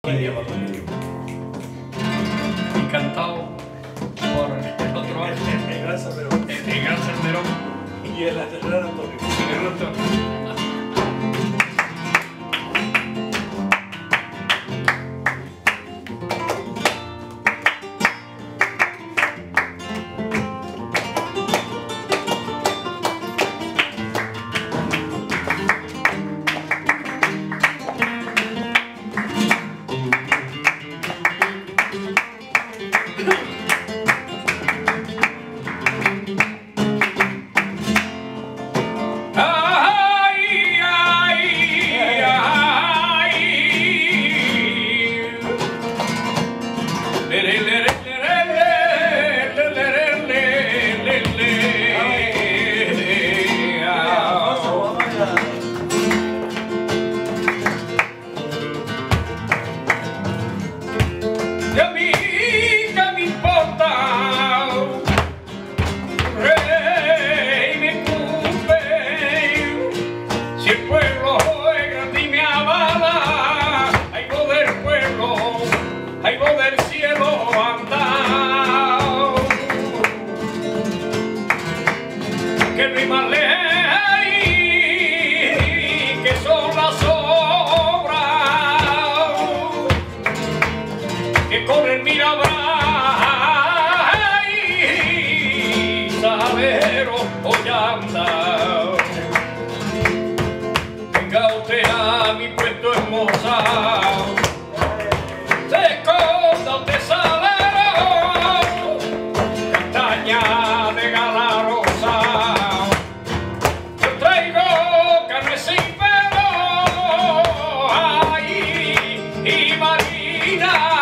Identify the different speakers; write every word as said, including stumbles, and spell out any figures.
Speaker 1: Eh,
Speaker 2: y cantado por el otro
Speaker 1: el, el, el gran Salmerón.
Speaker 2: el, el gran Salmerón
Speaker 1: Y el, el gran Antonio.
Speaker 2: y el Antonio. Que no hay más ley que son las obras que con el Mirabal y Salero hoy anda. Venga usted a mi puesto hermosa, se esconda usted Salero, castaña de Galaro. Y Marina